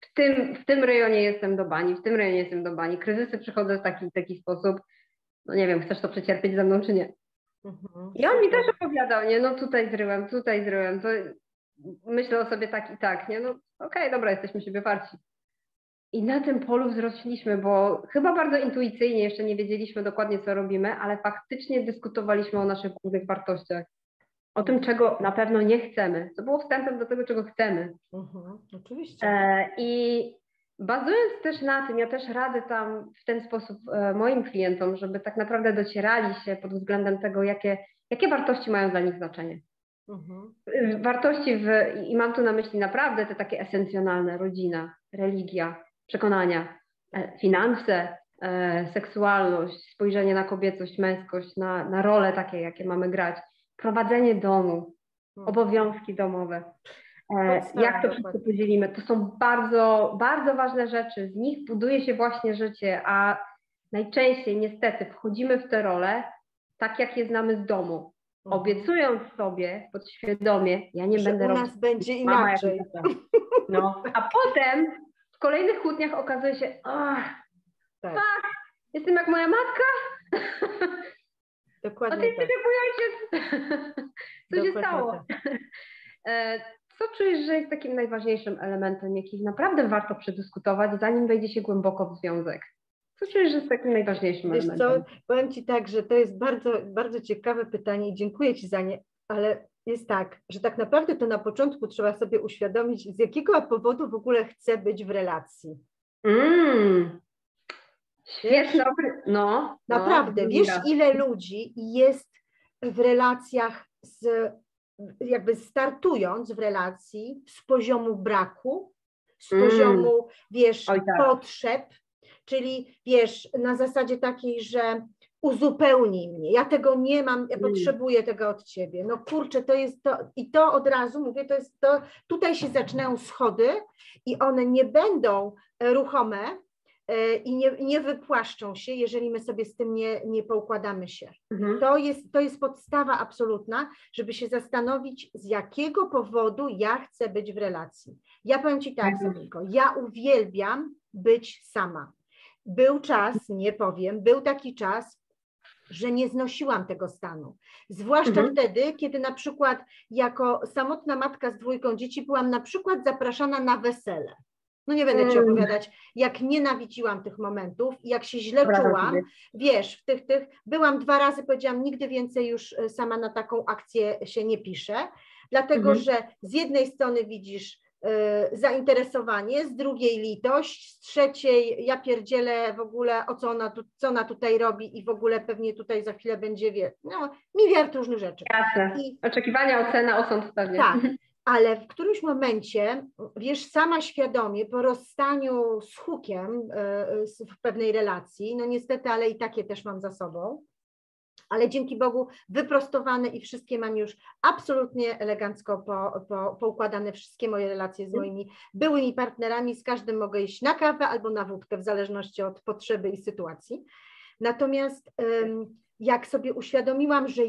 w tym rejonie jestem do bani, w tym rejonie jestem do bani. Kryzysy przychodzą w taki sposób, no nie wiem, chcesz to przecierpieć ze mną, czy nie? I on mi też opowiadał, nie, no tutaj zryłem, to myślę o sobie tak i tak, nie, no okej, dobra, jesteśmy siebie warci. I na tym polu wzrośliśmy, bo chyba bardzo intuicyjnie jeszcze nie wiedzieliśmy dokładnie, co robimy, ale faktycznie dyskutowaliśmy o naszych głównych wartościach. O tym, czego na pewno nie chcemy. Co było wstępem do tego, czego chcemy. Oczywiście. I bazując też na tym, ja też radzę tam w ten sposób moim klientom, żeby tak naprawdę docierali się pod względem tego, jakie wartości mają dla nich znaczenie. Wartości i mam tu na myśli naprawdę te takie esencjonalne, rodzina, religia, przekonania, finanse, seksualność, spojrzenie na kobiecość, męskość, na role takie, jakie mamy grać, prowadzenie domu, obowiązki domowe. Jak to wszystko podzielimy? To są bardzo, bardzo ważne rzeczy. Z nich buduje się właśnie życie, a najczęściej niestety wchodzimy w te role tak, jak je znamy z domu. Obiecując sobie podświadomie, ja nie będę robić. U nas będzie inaczej. No, a potem w kolejnych kłótniach okazuje się, tak, jestem jak moja matka. Dokładnie. A ty jesteś jak mój ojciec. Co się stało? Co czujesz, że jest takim najważniejszym elementem, jaki naprawdę warto przedyskutować, zanim wejdzie się głęboko w związek? Co czujesz, że jest takim najważniejszym elementem? Wiesz co, powiem Ci tak, że to jest bardzo, bardzo ciekawe pytanie i dziękuję Ci za nie, ale jest tak, że tak naprawdę to na początku trzeba sobie uświadomić, z jakiego powodu w ogóle chcę być w relacji. Świetne. No, naprawdę, wiesz ile ludzi jest w relacjach jakby startując w relacji z poziomu braku, z poziomu, wiesz, potrzeb, czyli wiesz, na zasadzie takiej, że uzupełnij mnie, ja tego nie mam, ja potrzebuję tego od ciebie. No kurczę, to jest to, i to od razu mówię, to jest to, tutaj się zaczynają schody i one nie będą ruchome i nie wypłaszczą się, jeżeli my sobie z tym nie poukładamy się. To jest podstawa absolutna, żeby się zastanowić, z jakiego powodu ja chcę być w relacji. Ja powiem Ci tak, Sabinko, ja uwielbiam być sama. Był czas, nie powiem, był taki czas, że nie znosiłam tego stanu. Zwłaszcza wtedy, kiedy na przykład jako samotna matka z 2 dzieci byłam na przykład zapraszana na wesele. No nie będę Ci opowiadać, jak nienawidziłam tych momentów i jak się źle czułam. Wiesz, byłam 2 razy, powiedziałam, nigdy więcej już sama na taką akcję się nie piszę, dlatego że z jednej strony widzisz zainteresowanie, z drugiej litość, z trzeciej ja pierdzielę w ogóle, co ona tutaj robi i w ogóle pewnie tutaj za chwilę będzie, miliard różnych rzeczy. Jasne. Oczekiwania, ocena, osąd pewnie. Tak, ale w którymś momencie, wiesz, sama świadomie po rozstaniu z Hukiem w pewnej relacji, no niestety, ale i takie też mam za sobą, ale dzięki Bogu wyprostowane i wszystkie mam już absolutnie elegancko poukładane, wszystkie moje relacje z moimi byłymi partnerami, z każdym mogę iść na kawę albo na wódkę, w zależności od potrzeby i sytuacji. Natomiast jak sobie uświadomiłam, że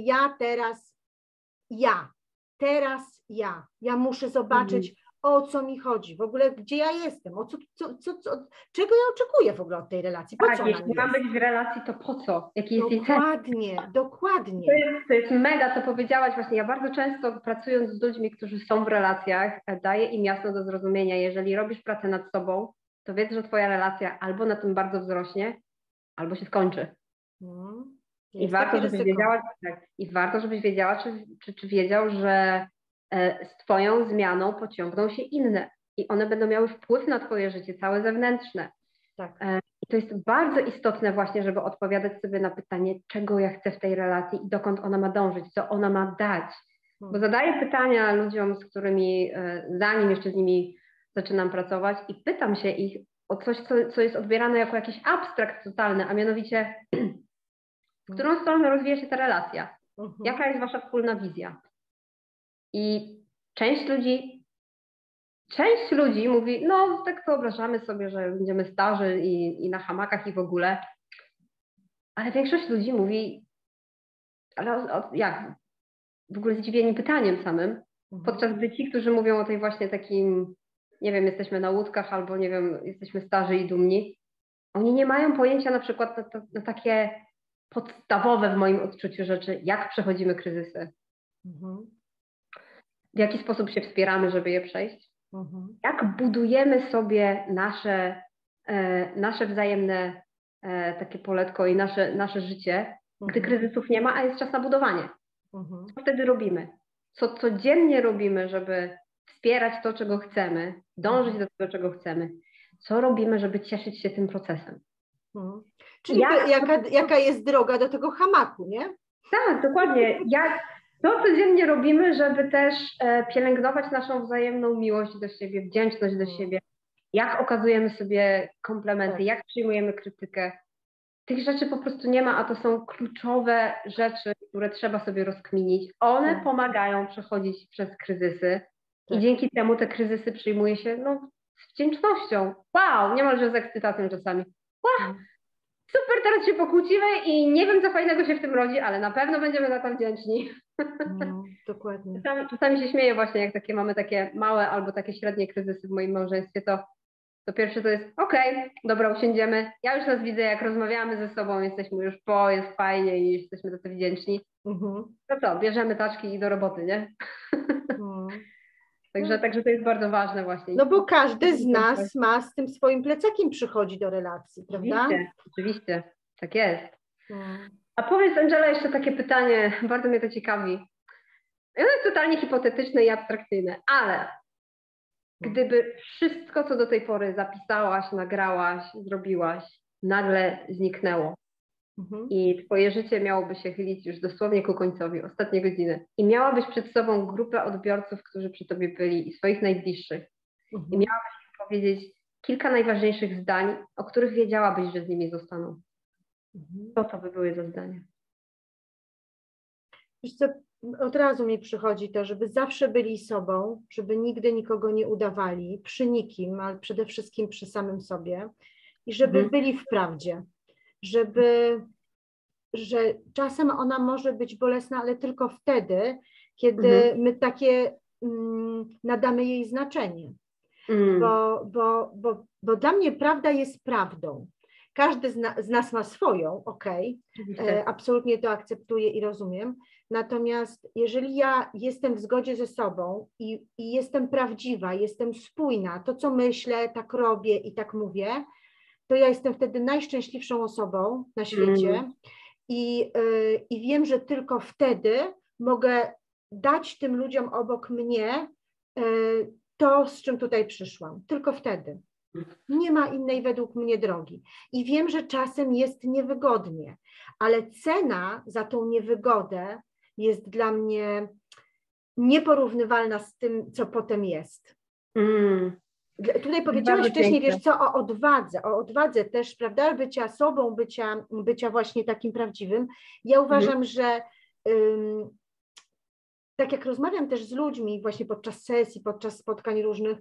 ja muszę zobaczyć, o co mi chodzi, w ogóle gdzie ja jestem, czego ja oczekuję w ogóle od tej relacji, po co jeśli mam być w relacji, to po co? Jaki jest jej cel? Dokładnie. To jest mega, co powiedziałaś właśnie. Ja bardzo często pracując z ludźmi, którzy są w relacjach, daję im jasno do zrozumienia, jeżeli robisz pracę nad sobą, to wiedz, że twoja relacja albo na tym bardzo wzrośnie, albo się skończy. I warto, żebyś wiedziała, czy wiedział, że z twoją zmianą pociągną się inne i one będą miały wpływ na twoje życie, całe zewnętrzne. Tak. I to jest bardzo istotne właśnie, żeby odpowiadać sobie na pytanie, czego ja chcę w tej relacji i dokąd ona ma dążyć, co ona ma dać. Bo zadaję pytania ludziom, z którymi zanim jeszcze z nimi zaczynam pracować i pytam się ich o coś, co jest odbierane jako jakiś abstrakt totalny, a mianowicie w którą stronę rozwija się ta relacja? Jaka jest wasza wspólna wizja? I część ludzi mówi, no tak wyobrażamy sobie, że będziemy starzy i na hamakach i w ogóle, ale większość ludzi mówi, ale jak? W ogóle zdziwieni pytaniem samym, podczas gdy ci, którzy mówią o tej właśnie takim nie wiem, jesteśmy na łódkach albo, nie wiem, jesteśmy starzy i dumni, oni nie mają pojęcia na przykład na takie podstawowe w moim odczuciu rzeczy, jak przechodzimy kryzysy, w jaki sposób się wspieramy, żeby je przejść, jak budujemy sobie nasze wzajemne takie poletko i nasze życie, gdy kryzysów nie ma, a jest czas na budowanie. Co wtedy robimy? Co codziennie robimy, żeby wspierać to, czego chcemy, dążyć do tego, czego chcemy? Co robimy, żeby cieszyć się tym procesem? Czyli jaka jest droga do tego hamaku, nie? Tak, dokładnie. Co codziennie robimy, żeby też pielęgnować naszą wzajemną miłość do siebie, wdzięczność do siebie, jak okazujemy sobie komplementy, jak przyjmujemy krytykę. Tych rzeczy po prostu nie ma, a to są kluczowe rzeczy, które trzeba sobie rozkminić. One pomagają przechodzić przez kryzysy i dzięki temu te kryzysy przyjmuje się z wdzięcznością. Wow, niemalże z ekscytacją czasami. Wow, super, teraz się pokłócimy i nie wiem, co fajnego się w tym rodzi, ale na pewno będziemy za to wdzięczni. Dokładnie. Czasami się śmieję właśnie, jak mamy takie małe albo takie średnie kryzysy w moim małżeństwie, to pierwsze to jest dobra, usiądziemy. Ja już nas widzę, jak rozmawiamy ze sobą, jesteśmy już jest fajnie i jesteśmy za to wdzięczni. To co, bierzemy taczki i do roboty, nie? Także to jest bardzo ważne właśnie. No bo każdy z nas ma z tym swoim plecakiem przychodzi do relacji, prawda? Oczywiście, tak jest. A powiedz, Angela, jeszcze takie pytanie, bardzo mnie to ciekawi. Ono jest totalnie hipotetyczne i abstrakcyjne, ale gdyby wszystko, co do tej pory zapisałaś, nagrałaś, zrobiłaś, nagle zniknęło i twoje życie miałoby się chylić już dosłownie ku końcowi, ostatnie godziny i miałabyś przed sobą grupę odbiorców, którzy przy tobie byli i swoich najbliższych i miałabyś im powiedzieć kilka najważniejszych zdań, o których wiedziałabyś, że z nimi zostaną. Co to by były za zdania? Wiesz co, od razu mi przychodzi to, żeby zawsze byli sobą, żeby nigdy nikogo nie udawali, przy nikim, ale przede wszystkim przy samym sobie i żeby byli w prawdzie, że czasem ona może być bolesna, ale tylko wtedy, kiedy my takie nadamy jej znaczenie, bo dla mnie prawda jest prawdą. Każdy z nas ma swoją, absolutnie to akceptuję i rozumiem. Natomiast jeżeli ja jestem w zgodzie ze sobą i jestem prawdziwa, jestem spójna, to co myślę, tak robię i tak mówię, to ja jestem wtedy najszczęśliwszą osobą na świecie i wiem, że tylko wtedy mogę dać tym ludziom obok mnie to, z czym tutaj przyszłam. Tylko wtedy. Nie ma innej według mnie drogi. I wiem, że czasem jest niewygodnie, ale cena za tą niewygodę jest dla mnie nieporównywalna z tym, co potem jest. Tutaj powiedziałaś wcześniej, wiesz co, o odwadze też, prawda, bycia sobą, bycia właśnie takim prawdziwym. Ja uważam, że tak jak rozmawiam też z ludźmi właśnie podczas sesji, podczas spotkań różnych,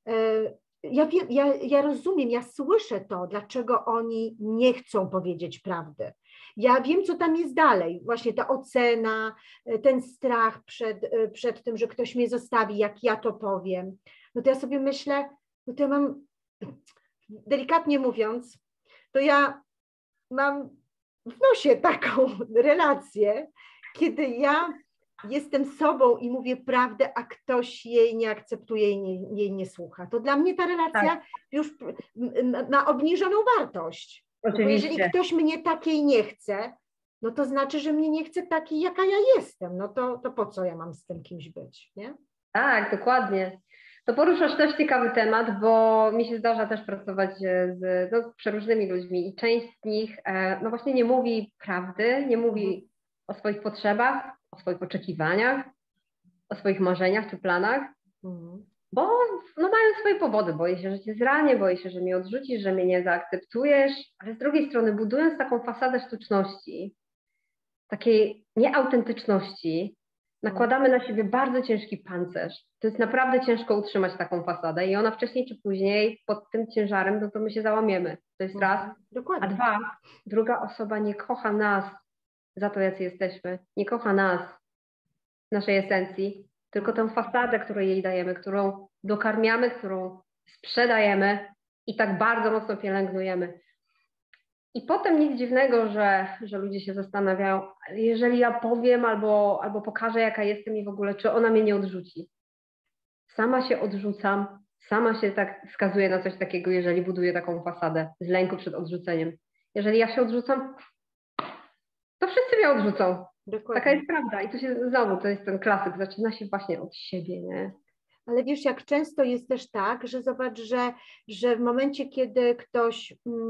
ja rozumiem, ja słyszę to, dlaczego oni nie chcą powiedzieć prawdy. Ja wiem, co tam jest dalej, właśnie ta ocena, ten strach przed tym, że ktoś mnie zostawi, jak ja to powiem. No to ja sobie myślę, no to ja mam, delikatnie mówiąc, to ja mam w nosie taką relację, kiedy ja jestem sobą i mówię prawdę, a ktoś jej nie akceptuje i jej nie słucha. To dla mnie ta relacja już ma obniżoną wartość. Bo jeżeli ktoś mnie takiej nie chce, no to znaczy, że mnie nie chce takiej, jaka ja jestem. No to po co ja mam z tym kimś być, nie? Tak, dokładnie. To poruszasz też ciekawy temat, bo mi się zdarza też pracować z przeróżnymi ludźmi i część z nich no właśnie nie mówi prawdy, nie mówi o swoich potrzebach, o swoich oczekiwaniach, o swoich marzeniach czy planach, bo mają swoje powody. Boję się, że cię zranię, boję się, że mnie odrzucisz, że mnie nie zaakceptujesz, ale z drugiej strony budując taką fasadę sztuczności, takiej nieautentyczności, nakładamy na siebie bardzo ciężki pancerz. To jest naprawdę ciężko utrzymać taką fasadę i ona wcześniej czy później pod tym ciężarem, no to my się załamiemy. To jest raz. Dokładnie. A dwa, druga osoba nie kocha nas za to, jacy jesteśmy. Nie kocha nas, naszej esencji, tylko tę fasadę, którą jej dajemy, którą dokarmiamy, którą sprzedajemy i tak bardzo mocno pielęgnujemy. I potem nic dziwnego, że ludzie się zastanawiają, jeżeli ja powiem albo pokażę, jaka jestem i w ogóle, czy ona mnie nie odrzuci. Sama się odrzucam, sama się tak wskazuję na coś takiego, jeżeli buduję taką fasadę z lęku przed odrzuceniem. Jeżeli ja się odrzucam, to wszyscy mnie odrzucą. Dokładnie. Taka jest prawda. I to jest ten klasyk, zaczyna się właśnie od siebie, nie? Ale wiesz, jak często jest też tak, że zobacz, że w momencie, kiedy ktoś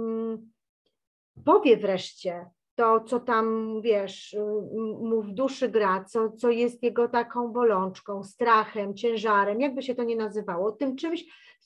powie wreszcie to, co tam, wiesz, mu w duszy gra, co jest jego taką bolączką, strachem, ciężarem, jakby się to nie nazywało, tym czymś,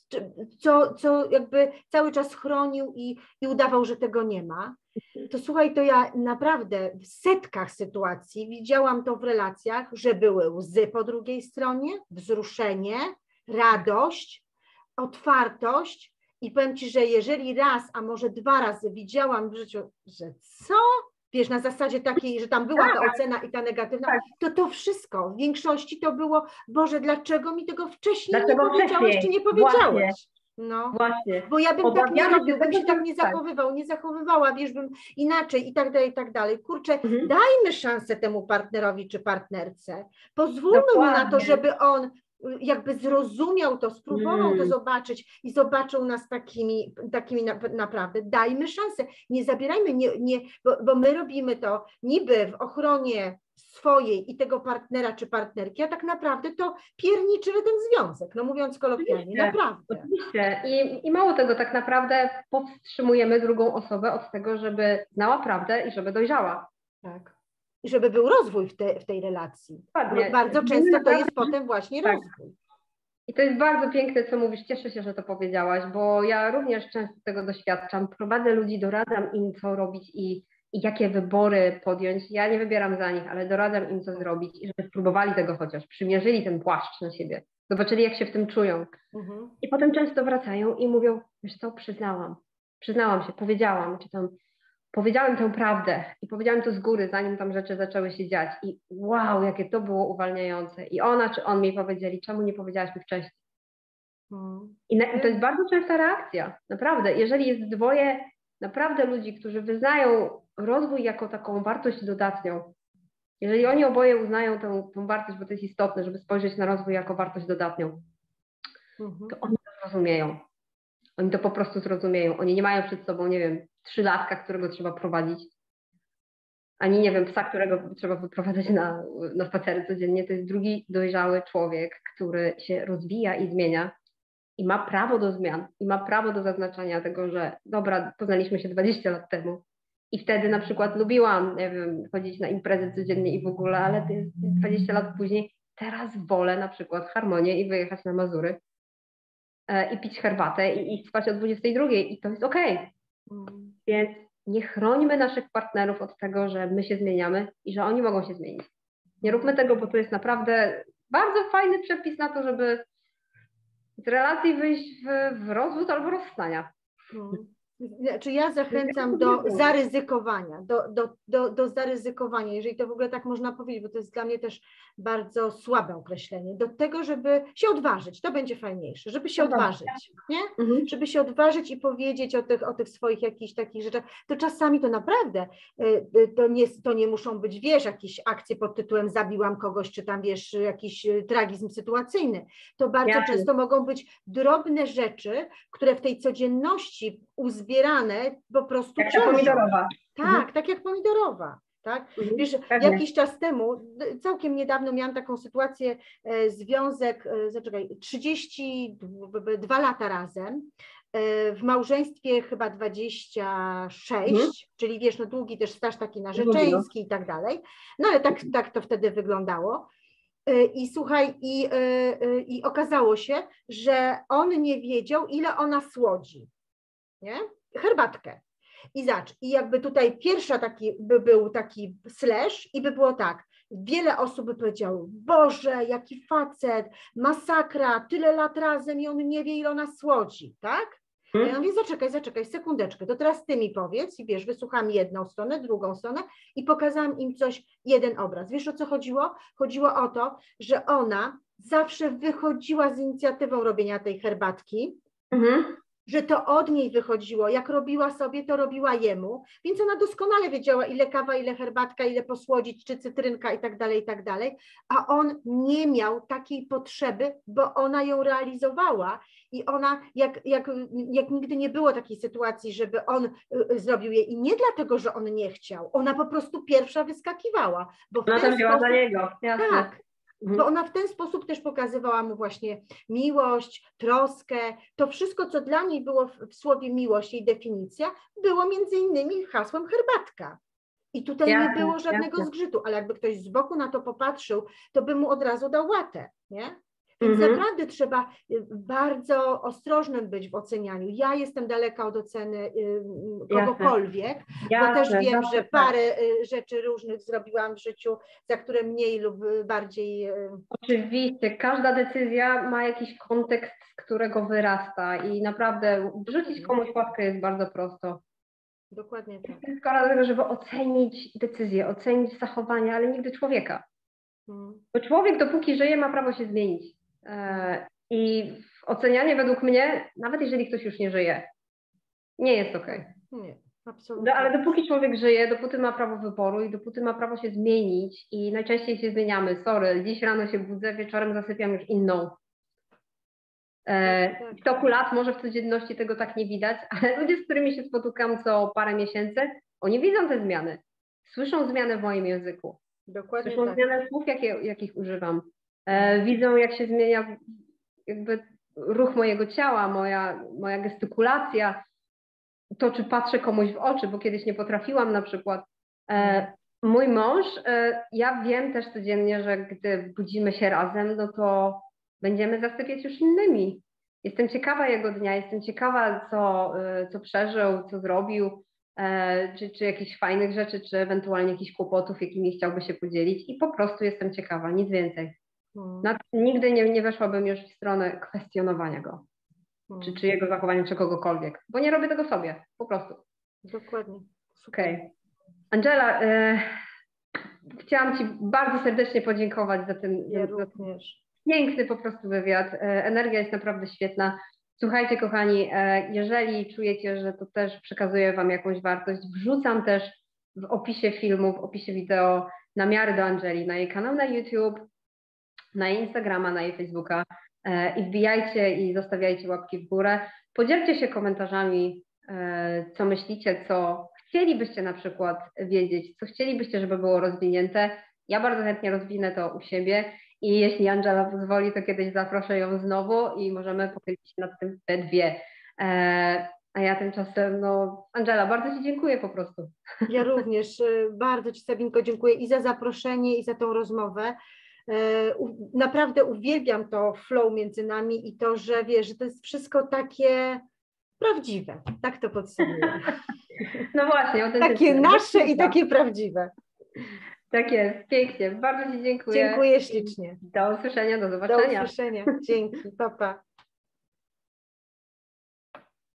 co jakby cały czas chronił i udawał, że tego nie ma, to słuchaj, to ja naprawdę w setkach sytuacji widziałam to w relacjach, że były łzy po drugiej stronie, wzruszenie, radość, otwartość. I powiem Ci, że jeżeli raz, a może 2 razy widziałam w życiu, że co? Wiesz, na zasadzie takiej, że tam była ta ocena i ta negatywna, to wszystko, w większości to było, Boże, dlaczego mi tego wcześniej nie powiedziałeś, czy nie powiedziałeś? Właśnie. No, właśnie. Bo ja bym tak nie robił, bym się tak nie tak. zachowywał, nie zachowywała, wiesz, bym inaczej i tak dalej, i tak dalej. Kurczę, dajmy szansę temu partnerowi czy partnerce. Pozwólmy mu na to, żeby on jakby zrozumiał to, spróbował to zobaczyć i zobaczył nas takimi naprawdę. Dajmy szansę, nie zabierajmy, bo my robimy to niby w ochronie swojej i tego partnera czy partnerki, a tak naprawdę to pierniczymy ten związek, no mówiąc kolokwialnie, naprawdę. Oczywiście. I mało tego, tak naprawdę powstrzymujemy drugą osobę od tego, żeby znała prawdę i żeby dojrzała. Tak. I żeby był rozwój w tej relacji. Dokładnie. Bardzo często to jest potem właśnie rozwój. I to jest bardzo piękne, co mówisz. Cieszę się, że to powiedziałaś, bo ja również często tego doświadczam. Prowadzę ludzi, doradzam im, co robić i jakie wybory podjąć. Ja nie wybieram za nich, ale doradzam im, co zrobić i żeby spróbowali tego chociaż, przymierzyli ten płaszcz na siebie, zobaczyli, jak się w tym czują. I potem często wracają i mówią, wiesz co, przyznałam się, powiedziałem tę prawdę i powiedziałem to z góry, zanim tam rzeczy zaczęły się dziać i wow, jakie to było uwalniające. I ona czy on mi powiedzieli, czemu nie powiedziałaś mi wcześniej? I to jest bardzo częsta reakcja, naprawdę. Jeżeli jest 2 naprawdę ludzi, którzy wyznają rozwój jako taką wartość dodatnią, jeżeli oni oboje uznają tą wartość, bo to jest istotne, żeby spojrzeć na rozwój jako wartość dodatnią, to oni to zrozumieją. Oni to po prostu zrozumieją. Oni nie mają przed sobą, nie wiem, 3-latka, którego trzeba prowadzić, ani, nie wiem, psa, którego trzeba wyprowadzać na spacery codziennie. To jest drugi dojrzały człowiek, który się rozwija i zmienia i ma prawo do zmian i ma prawo do zaznaczania tego, że dobra, poznaliśmy się 20 lat temu i wtedy na przykład lubiłam, nie wiem, chodzić na imprezy codziennie i w ogóle, ale 20 lat później teraz wolę na przykład harmonię i wyjechać na Mazury i pić herbatę i spać o 22 i to jest okej. Więc nie chrońmy naszych partnerów od tego, że my się zmieniamy i że oni mogą się zmienić. Nie róbmy tego, bo to jest naprawdę bardzo fajny przepis na to, żeby z relacji wyjść w rozwód albo rozstania. Znaczy ja zachęcam do zaryzykowania, do zaryzykowania, jeżeli to w ogóle tak można powiedzieć, bo to jest dla mnie też bardzo słabe określenie, do tego, żeby się odważyć, to będzie fajniejsze, żeby się odważyć, nie? Żeby się odważyć i powiedzieć o tych swoich jakichś takich rzeczach, to czasami to naprawdę, to nie muszą być, wiesz, jakieś akcje pod tytułem zabiłam kogoś, czy tam, wiesz, jakiś tragizm sytuacyjny, to bardzo często mogą być drobne rzeczy, które w tej codzienności uzbierane po prostu jak ta pomidorowa. Tak, tak jak pomidorowa. Tak? Wiesz, jakiś czas temu, całkiem niedawno miałam taką sytuację, związek, 32 lata razem, w małżeństwie chyba 26, czyli wiesz, no długi też staż taki narzeczeński i tak dalej, no ale tak to wtedy wyglądało. I słuchaj, i okazało się, że on nie wiedział, ile ona słodzi, nie? Herbatkę. I i jakby tutaj pierwsza był taki slash i by było tak, wiele osób by powiedziało, Boże, jaki facet, masakra, tyle lat razem i on nie wie, ile ona słodzi, tak? Ja mówię, zaczekaj, sekundeczkę, to teraz ty mi powiedz i wiesz, wysłucham jedną stronę, drugą stronę i pokazałam im jeden obraz. Wiesz, o co chodziło? Chodziło o to, że ona zawsze wychodziła z inicjatywą robienia tej herbatki, że to od niej wychodziło. Jak robiła sobie, to robiła jemu, więc ona doskonale wiedziała, ile kawa, ile herbatka, ile posłodzić, czy cytrynka i tak dalej, a on nie miał takiej potrzeby, bo ona ją realizowała i ona, jak nigdy nie było takiej sytuacji, żeby on zrobił je i nie dlatego, że on nie chciał, ona po prostu pierwsza wyskakiwała. Bo ona też wzięła za niego, jasne. Tak. Bo ona w ten sposób też pokazywała mu właśnie miłość, troskę. To wszystko, co dla niej było w słowie miłość, jej definicja, było między innymi hasłem herbatka. I tutaj nie było żadnego zgrzytu, ale jakby ktoś z boku na to popatrzył, to by mu od razu dał łatę, nie? Więc naprawdę trzeba bardzo ostrożnym być w ocenianiu. Ja jestem daleka od oceny kogokolwiek, bo też wiem, że parę rzeczy różnych zrobiłam w życiu, za które mniej lub bardziej... Oczywiście, każda decyzja ma jakiś kontekst, z którego wyrasta i naprawdę wrzucić komuś łapkę jest bardzo prosto. Dokładnie tak. Tylko dlatego, żeby ocenić decyzję, ocenić zachowanie, ale nigdy człowieka. Bo człowiek dopóki żyje ma prawo się zmienić. I ocenianie według mnie, nawet jeżeli ktoś już nie żyje, nie jest okej. Nie, absolutnie. Ale dopóki człowiek żyje, dopóty ma prawo wyboru i dopóty ma prawo się zmienić i najczęściej się zmieniamy. Sorry, dziś rano się budzę, wieczorem zasypiam już inną. W toku lat może w codzienności tego tak nie widać, ale ludzie, z którymi się spotykam co parę miesięcy, oni widzą te zmiany. Słyszą zmiany w moim języku. Dokładnie Słyszą tak. zmianę słów, jakich używam. Widzą, jak się zmienia jakby ruch mojego ciała, moja gestykulacja, to, czy patrzę komuś w oczy, bo kiedyś nie potrafiłam na przykład. Mój mąż, ja wiem też codziennie, że gdy budzimy się razem, no to będziemy zasypiać już innymi. Jestem ciekawa jego dnia, jestem ciekawa, co przeżył, co zrobił, czy jakichś fajnych rzeczy, czy ewentualnie jakichś kłopotów, jakimi chciałby się podzielić i po prostu jestem ciekawa, nic więcej. Nigdy nie weszłabym już w stronę kwestionowania go, czy jego zachowania, czy kogokolwiek, bo nie robię tego sobie, po prostu. Dokładnie. Okej. Angela, chciałam Ci bardzo serdecznie podziękować za ten piękny po prostu wywiad. Energia jest naprawdę świetna. Słuchajcie, kochani, jeżeli czujecie, że to też przekazuje Wam jakąś wartość, wrzucam też w opisie filmu, w opisie wideo namiary do Angeli, na jej kanał na YouTube, na jej Instagrama, na jej Facebooka i wbijajcie i zostawiajcie łapki w górę. Podzielcie się komentarzami, co myślicie, co chcielibyście na przykład wiedzieć, co chcielibyście, żeby było rozwinięte. Ja bardzo chętnie rozwinę to u siebie i jeśli Angela pozwoli, to kiedyś zaproszę ją znowu i możemy pochylić się nad tym we dwie. A ja tymczasem, Angela, bardzo Ci dziękuję po prostu. Ja również bardzo Ci, Sabinko, dziękuję i za zaproszenie, i za tą rozmowę. Naprawdę uwielbiam to flow między nami i to, że wiesz, że to jest wszystko takie prawdziwe. Tak to podsumuję. No właśnie. Takie nasze i takie prawdziwe. Tak jest, pięknie. Bardzo Ci dziękuję. Dziękuję ślicznie. Do usłyszenia, do zobaczenia. Do usłyszenia. Dzięki, pa, pa.